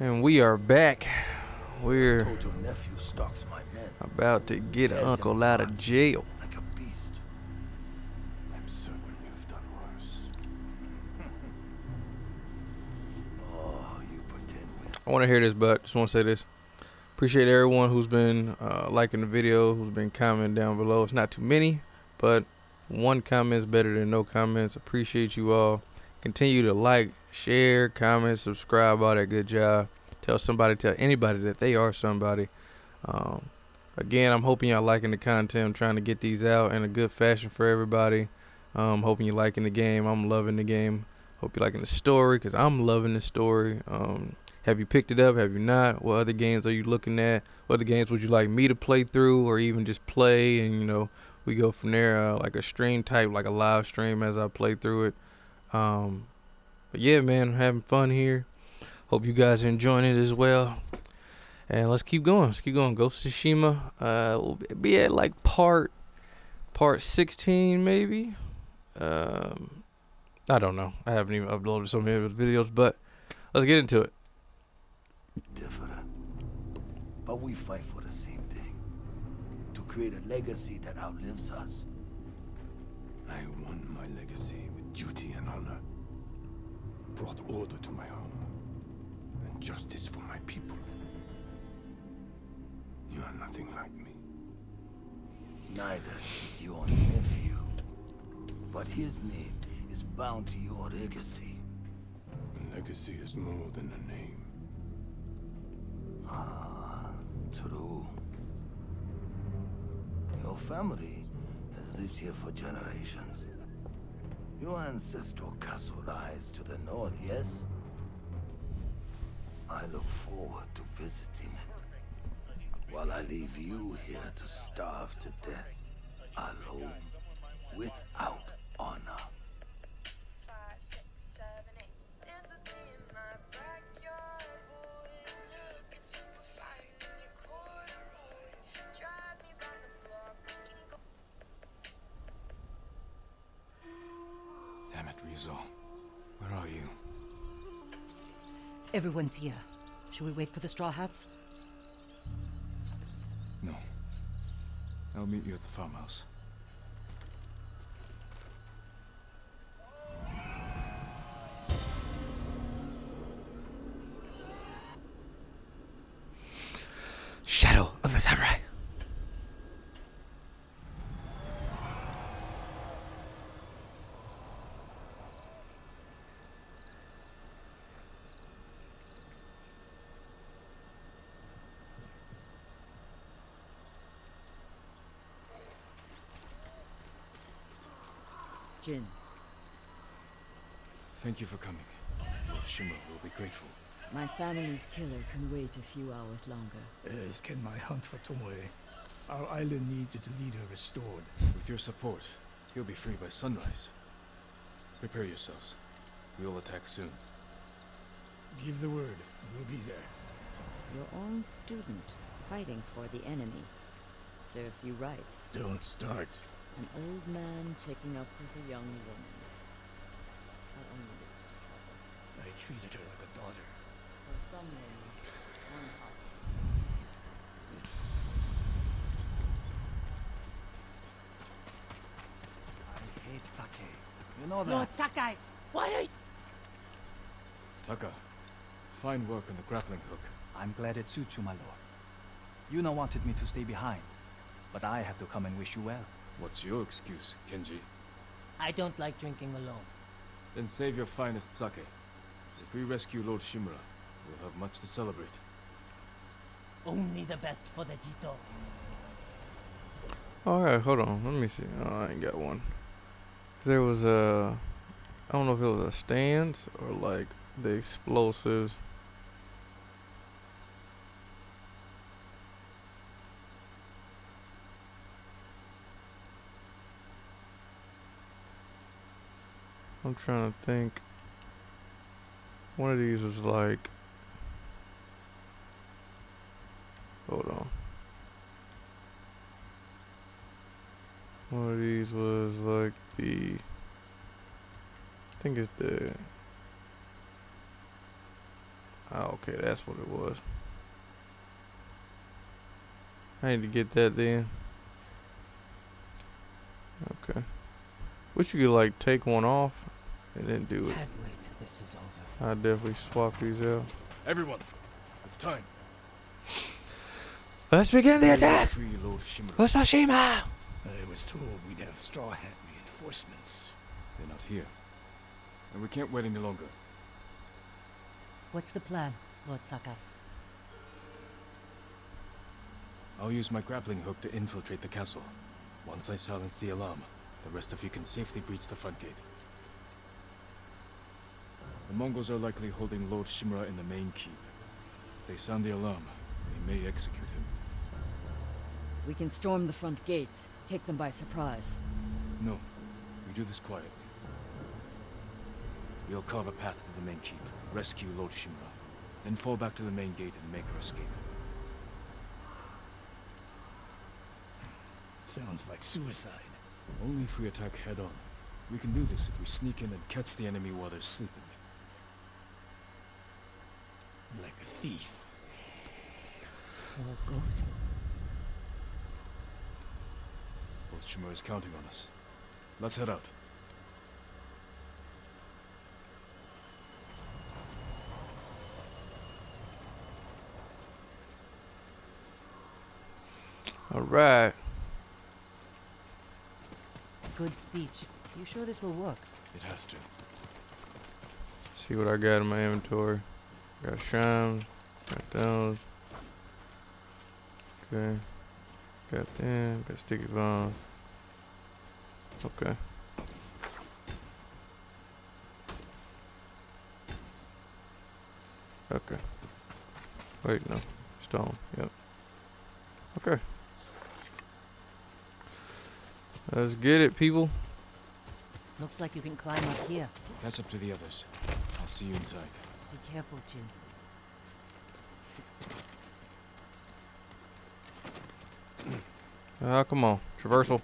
And we are back. We're Told your nephew stalks my men. about to get Tears them Uncle out of apart jail. like a beast. I'm certain you've done worse. Oh, you pretend we. I want to hear this, but just want to say this. Appreciate everyone who's been liking the video, who's been commenting down below. It's not too many, but one comment is better than no comments. Appreciate you all. Continue to like, share, comment, subscribe, all that good job. Tell somebody, tell anybody that they are somebody. Um, Again, I'm hoping y'all liking the content. I'm trying to get these out in a good fashion for everybody. Hoping you're liking the game. I'm loving the game. Hope you're liking the story, because I'm loving the story. Have you picked it up? Have you not? What other games are you looking at? What other games would you like me to play through, or even just play? And, we go from there, like a stream type, like a live stream as I play through it. But yeah, man, I'm having fun here. Hope you guys are enjoying it as well. And let's keep going. Let's keep going. Ghost of Tsushima. We'll be at like part 16 maybe. I don't know. I haven't even uploaded so many of those videos, but let's get into it. Different. But we fight for the same thing. To create a legacy that outlives us. I won my legacy with duty and honor. Brought order to my home. And justice for my people. You are nothing like me. Neither is your nephew. But his name is bound to your legacy. A legacy is more than a name. Ah, true. Your family has lived here for generations. Your ancestral castle lies to the north, yes? I look forward to visiting it. While I leave you here to starve to death, alone, without honor. Damn it, Rizal. Where are you? Everyone's here. Should we wait for the Straw Hats? No. I'll meet you at the farmhouse. Shadow of the Samurai. Jin. Thank you for coming. Lord Shimura will be grateful. My family's killer can wait a few hours longer. As can my hunt for Tomoe. Our island needs its leader restored. With your support, he'll be free by sunrise. Prepare yourselves. We'll attack soon. Give the word. We'll be there. Your own student, fighting for the enemy. Serves you right. Don't start. An old man taking up with a young woman. That only leads to trouble. I treated her like a daughter. For some women, one heart. I hate sake. You know that. Lord Sakai! What are you— Taka, fine work on the grappling hook. I'm glad it suits you, my lord. Yuna wanted me to stay behind, but I had to come and wish you well. What's your excuse, Kenji? I don't like drinking alone. Then save your finest sake. If we rescue Lord Shimura, we'll have much to celebrate. Only the best for the Jito. Alright, hold on. Let me see. Oh, I ain't got one. There was a... I don't know if it was a stance or like the explosives. I'm trying to think. One of these was like... Hold on. One of these was like the... I think it's the... Oh, okay, that's what it was. I need to get that then. Okay. Wish you could like take one off and then do it. Can't wait till this is over. I'll definitely swap these out. Everyone, it's time. Let's begin the attack! Free Lord Shimura. Osashima! I was told we'd have Straw Hat reinforcements. They're not here. And we can't wait any longer. What's the plan, Lord Sakai? I'll use my grappling hook to infiltrate the castle. Once I silence the alarm, the rest of you can safely breach the front gate. The Mongols are likely holding Lord Shimura in the main keep. If they sound the alarm, they may execute him. We can storm the front gates, take them by surprise. No, we do this quietly. We'll carve a path to the main keep, rescue Lord Shimura, then fall back to the main gate and make our escape. Sounds like suicide. Only if we attack head-on. We can do this if we sneak in and catch the enemy while they're sleeping. Like a thief. Or a ghost? Lord Shimura is counting on us. Let's head out. Alright. Good speech. You sure this will work? It has to. See what I got in my inventory. Got shines, got those. Okay. Got them, got sticky bombs. Okay. Okay. Wait, no. Stone, yep. Okay. Let's get it, people. Looks like you can climb up here. Catch up to the others. I'll see you inside. Be careful, Jin. Come on. Traversal.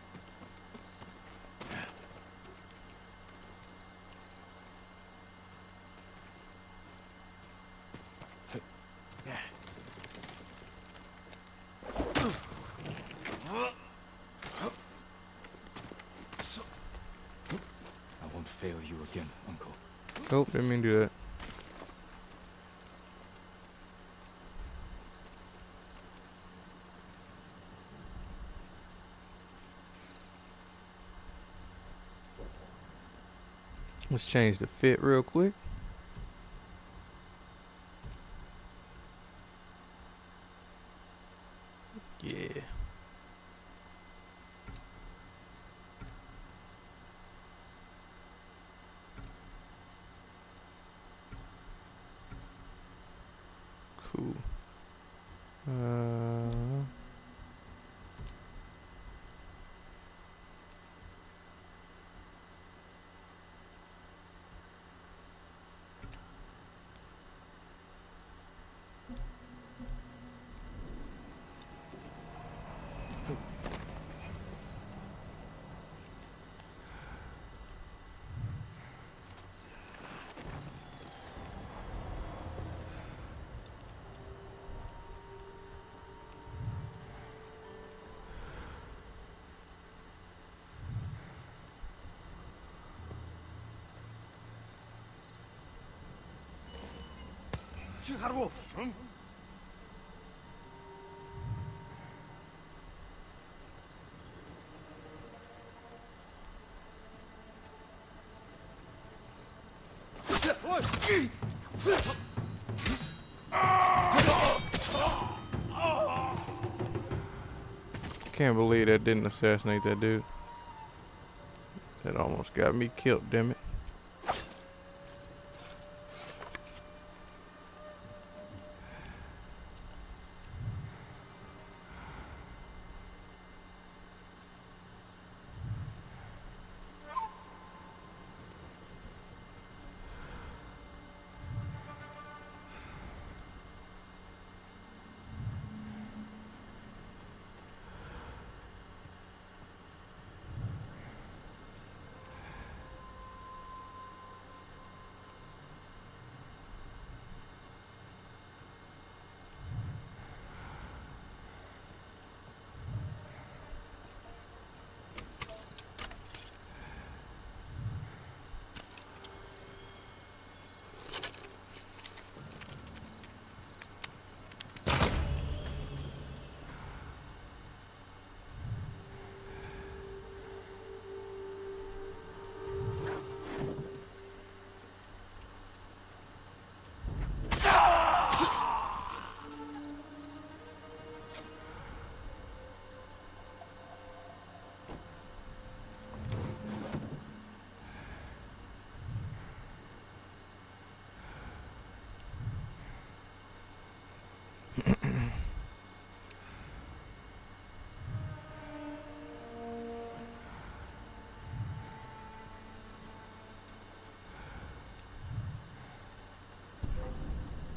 I won't fail you again, Uncle. Nope, didn't mean to do that. Let's change the fit real quick. Yeah. Cool. Can't believe that didn't assassinate that dude. That almost got me killed, damn it.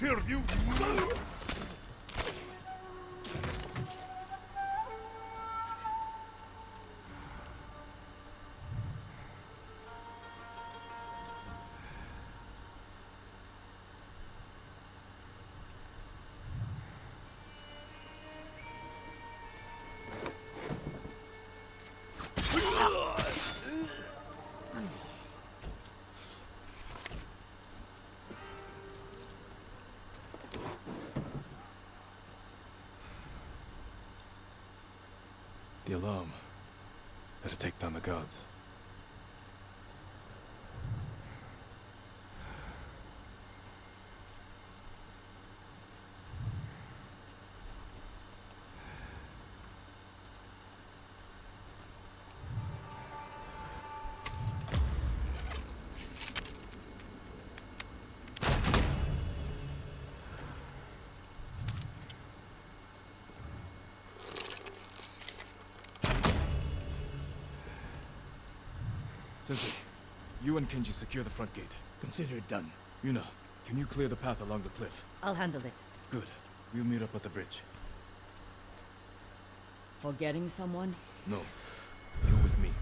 Here, you! The alarm. Better take down the guards. Sensei, you and Kenji secure the front gate. Consider it done. Yuna, can you clear the path along the cliff? I'll handle it. Good. We'll meet up at the bridge. Forgetting someone? No. You're with me.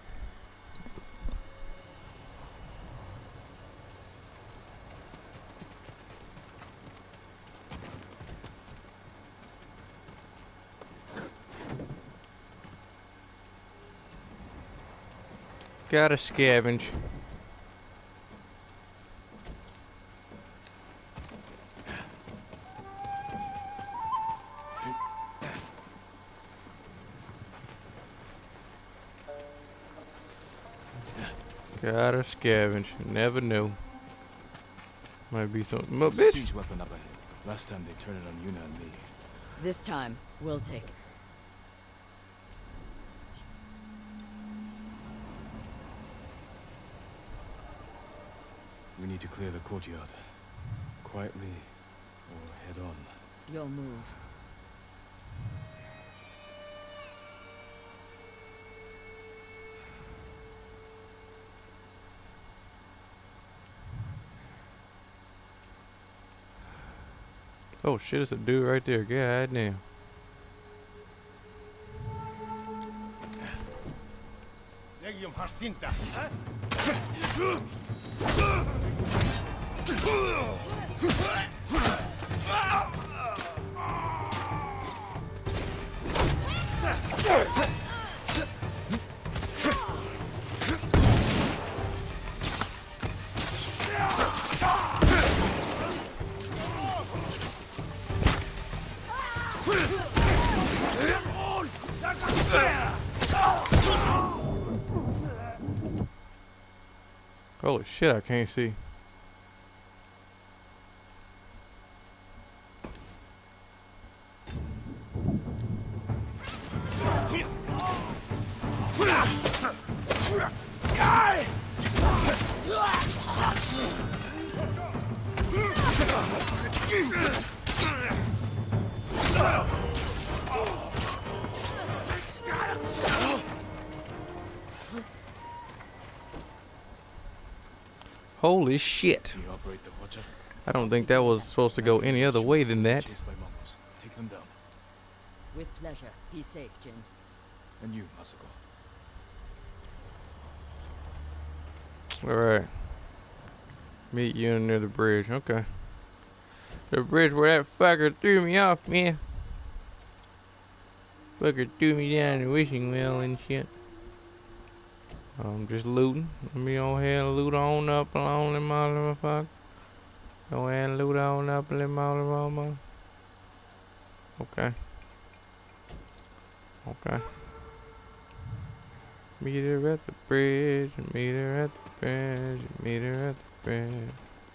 Gotta scavenge. Gotta scavenge. Never knew. Might be something. There's a Bitch. siege weapon up ahead. Last time they turned it on Yuna and me. This time, we'll take it. We need to clear the courtyard. Quietly or head on. Your move. Oh shit, it's a dude right there. God damn. Legium Jacinta. Holy shit, I can't see. Holy shit. We operate the Watcher. I don't think that was supposed to go any other way than that. Chased by mongols. Take them down. With pleasure. Be safe, Jin. And you, Masako. Alright. Meet you near the bridge. Okay. The bridge where that fucker threw me off, man. Fucker threw me down the wishing well and shit. I'm just looting. Let me go ahead and loot on up along the motherfucker. Go ahead and loot on up the motherfucker. Okay. Okay. Meet her at the bridge. Meet her at the bridge. Meet her at the bridge.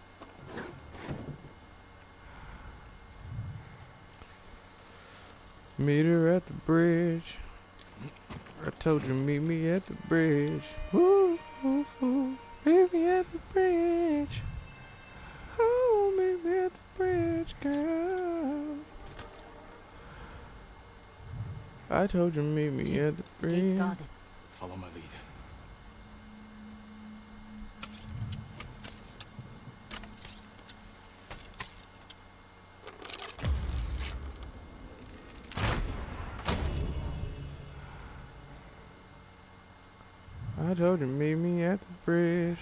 Meet her at the bridge. I told you meet me at the bridge. Woo, woo, woo. Meet me at the bridge. Oh, meet me at the bridge, girl. I told you meet me at the Gates bridge. guarded. Follow my lead. I told you, meet me at the bridge.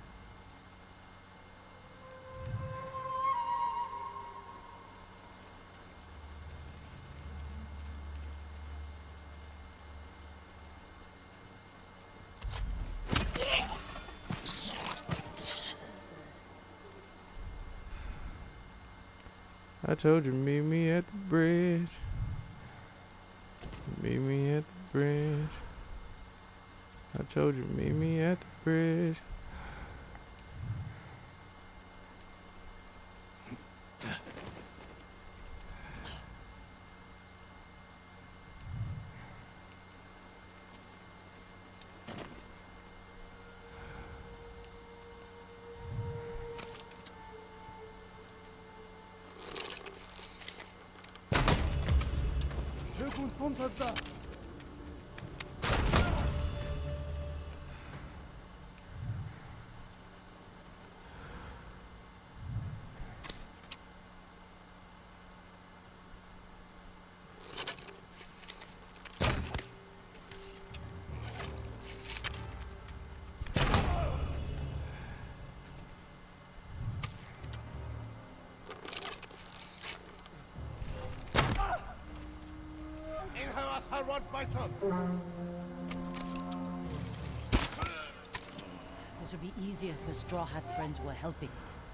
I told you, meet me at the bridge. Meet me at the bridge. I told you, meet me at the bridge. I want my son. This would be easier if the Straw Hat friends were helping.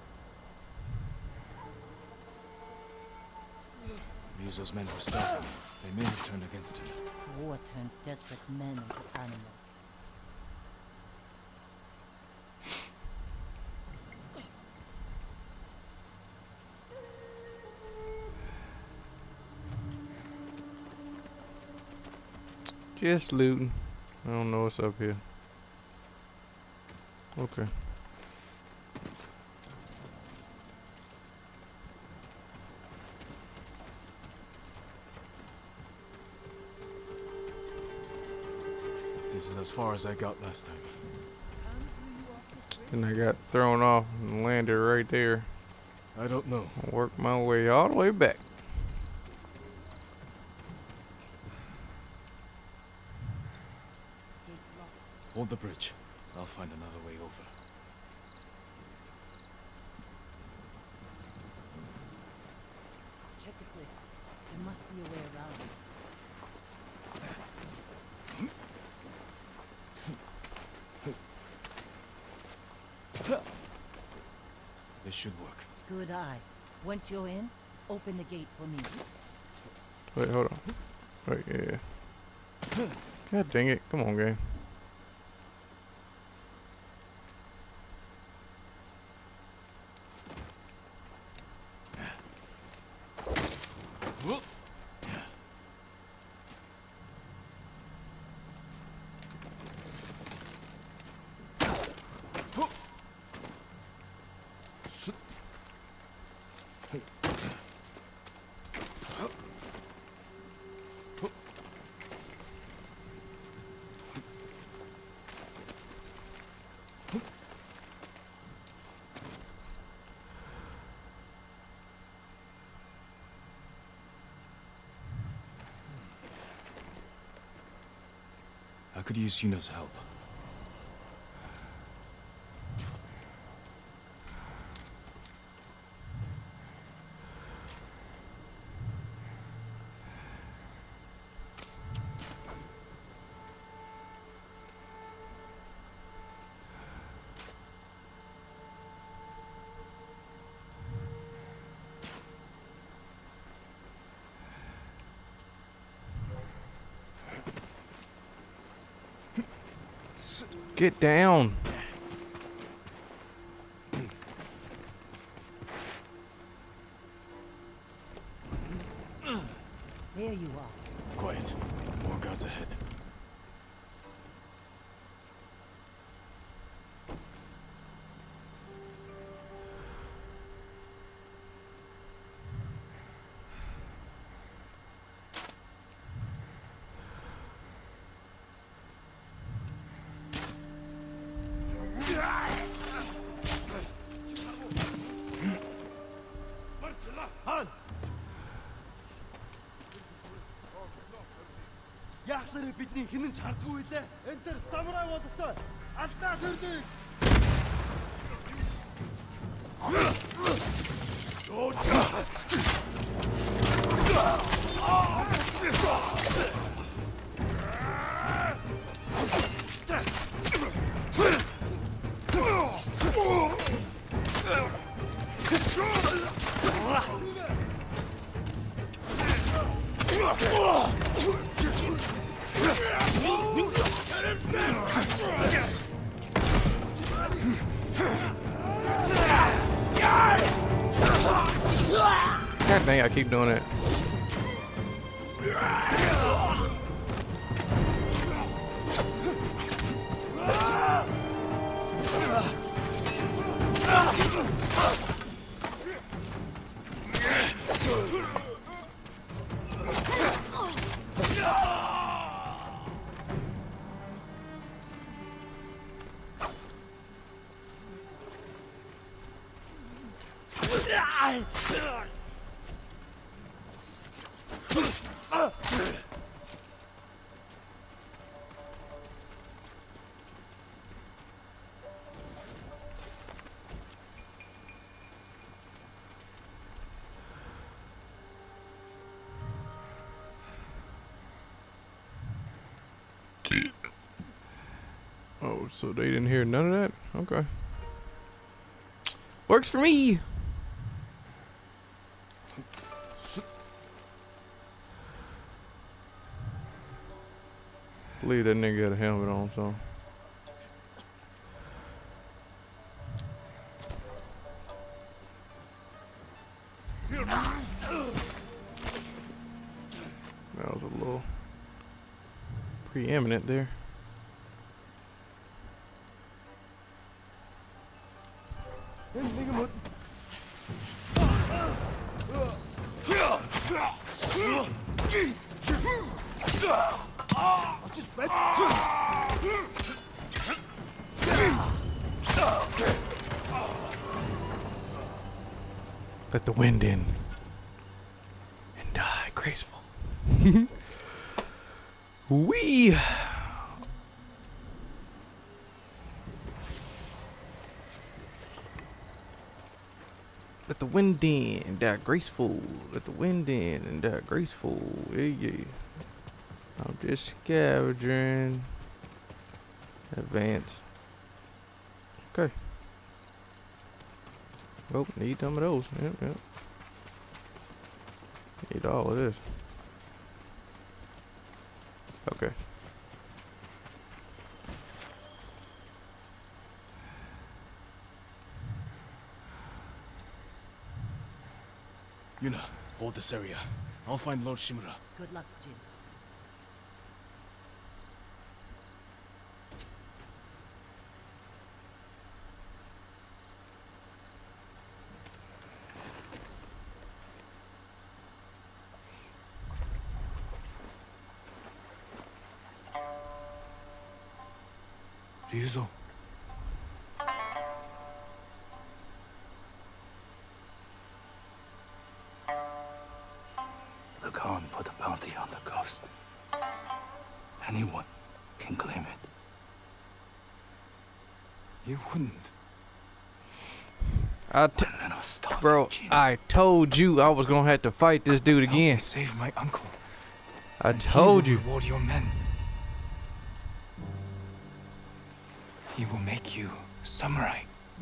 Ryuzo's men were starving. They may have turned against him. War turns desperate men into animals. Just looting. I don't know what's up here. Okay. This is as far as I got last time. And I got thrown off and landed right there. I don't know. I worked my way all the way back. Hold the bridge. I'll find another way over. Check the cliff. There must be a way around it. This should work. Good eye. Once you're in, open the gate for me. Wait, hold on. Wait, yeah. God dang it. Come on, game. I could use Yuna's help. Get down. There you are. Quiet. More guards ahead. Яахлаар бидний хинэн чардгүй лээ. Энд тэр самурай болтой. Алдаа төрдөө. God dang, I keep doing it. Oh, so they didn't hear none of that? Okay. Works for me. Believe that nigga had a helmet on, so. That was a little preeminent there. Let the wind in and die graceful. Wee. Let the wind in and die graceful. Let the wind in and die graceful. Yeah, yeah. I'm just scavenging. Advance. Okay. Oh, need some of those. Yep, yep. Need all of this. Okay. Yuna, hold this area. I'll find Lord Shimura. Good luck, Jin. Ryuzo. The Khan put a bounty on the ghost. Anyone can claim it. You wouldn't. And then I'll stop. Bro, I told you I was gonna have to fight this dude again. Save my uncle. I told you. Reward your men. He will make you samurai.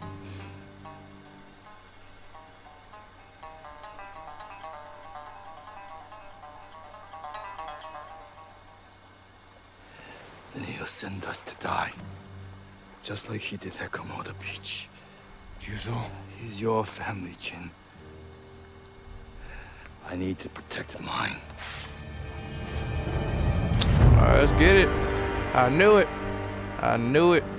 Then he'll send us to die. Just like he did at Komoda Beach. Ryuzo. He's your family, Jin. I need to protect mine. Alright, let's get it. I knew it. I knew it.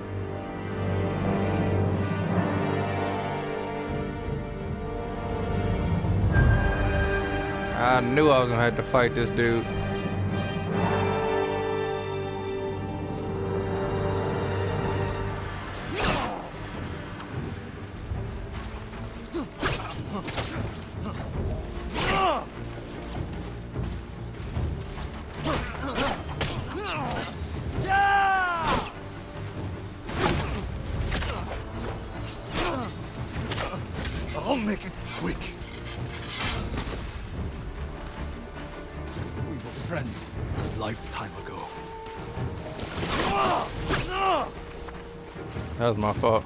I knew I was gonna have to fight this dude. friends a lifetime ago. That was my fault.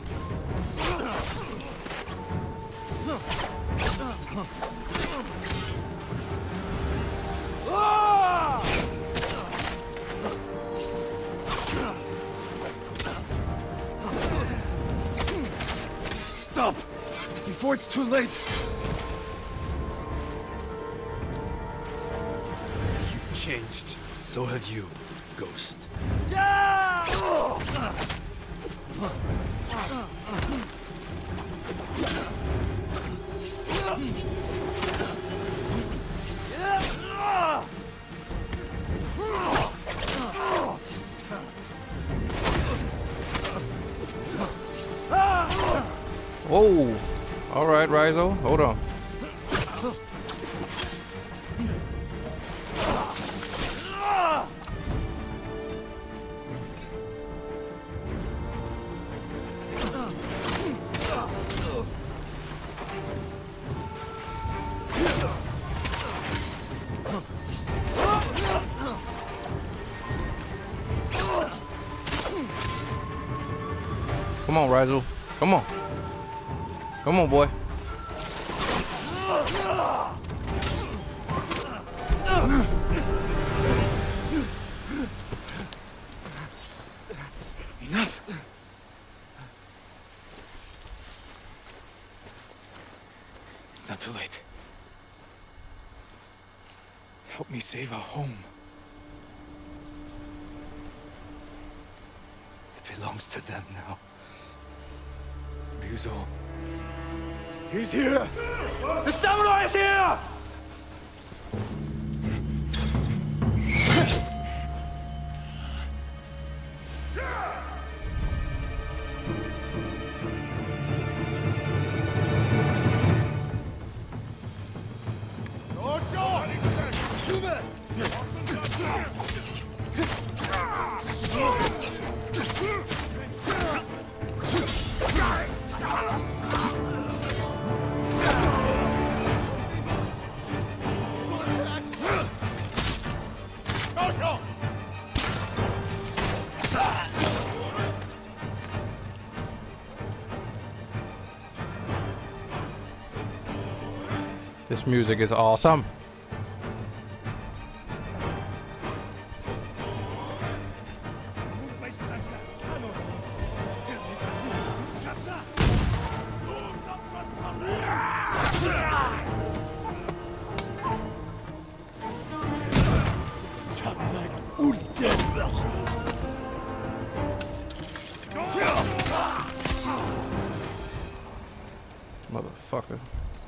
Stop! Before it's too late! You've changed. So have you, Ghost. Whoa! All right, Raizo, hold on. Come on, Raizo. Come on. Come on, boy. Enough. It's not too late. Help me save our home. It belongs to them now. Ryuzo. He's here! The samurai is here! This music is awesome. Motherfucker.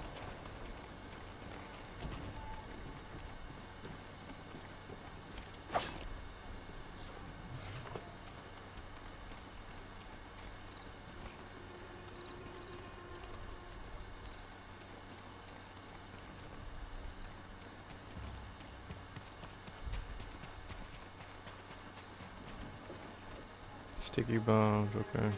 Sticky bombs, okay.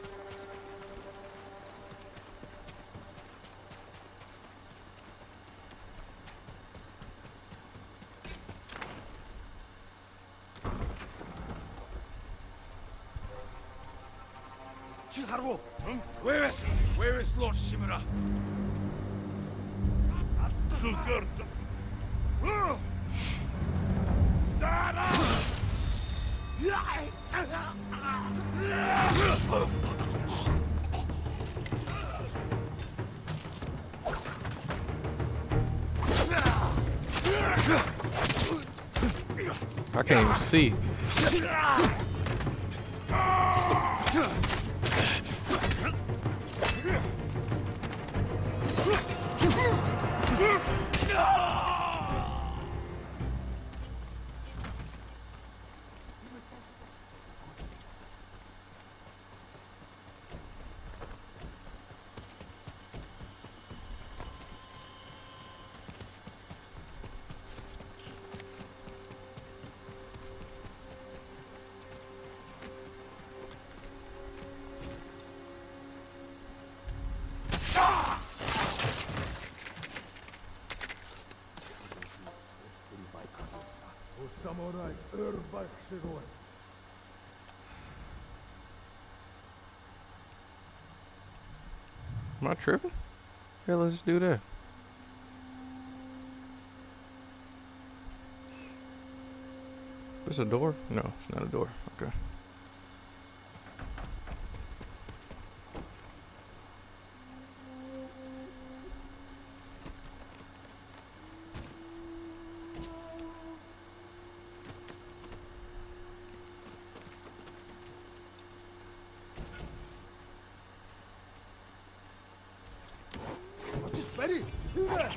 Where is Lord Shimura? I can't even see. samurai Urbak Shiroi. Am I tripping? Yeah, let's do that. Is this a door? No, it's not a door. Okay. Ready? Do that!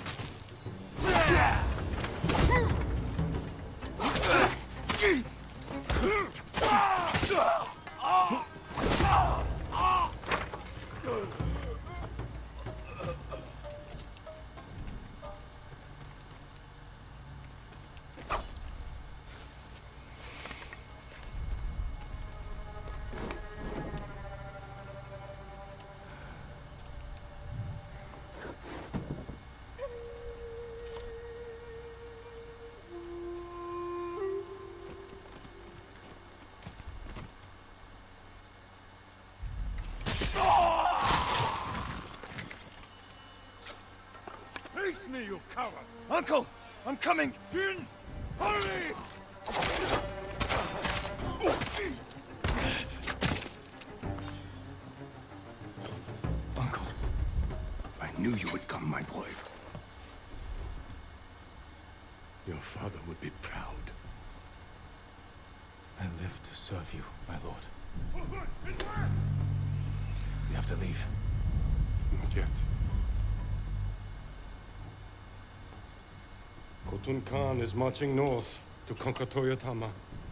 Face me, you coward! Uncle! I'm coming! Jin! Hurry! Uncle, I knew you would come, my boy. Your father would be proud. I live to serve you, my lord. We have to leave. Not yet. Khotun Khan is marching north to conquer Toyotama.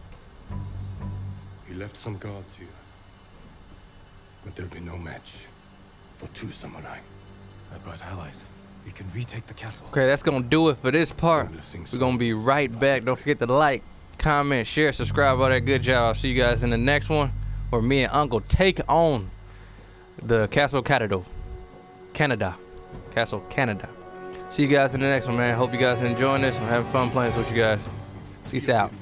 He left some guards here. But there'll be no match for 2 samurai. I brought allies. We can retake the castle. Okay, that's gonna do it for this part. We're gonna be right back. Don't forget to like, comment, share, subscribe, all that good job. I'll see you guys in the next one, where me and Uncle take on the Castle Canada. Castle Canada. See you guys in the next one, man. Hope you guys are enjoying this. I'm having fun playing this with you guys. Peace out.